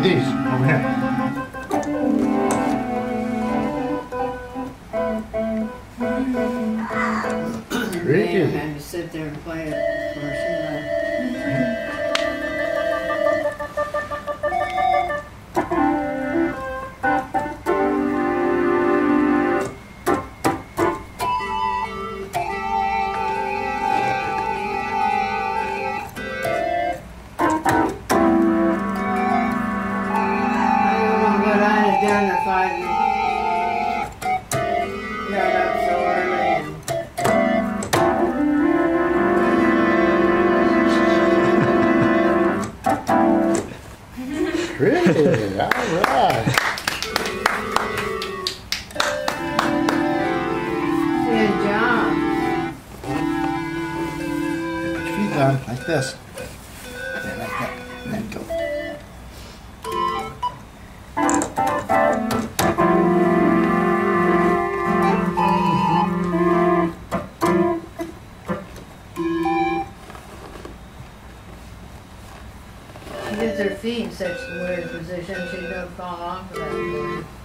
these over here. Tricky. I had to sit there and play it before she left. Done if I got up so early. Pretty, all right. Good job. Put your feet down like this. Yeah, like that. And then go. She gets her feet in such a weird position she don't fall off of that board.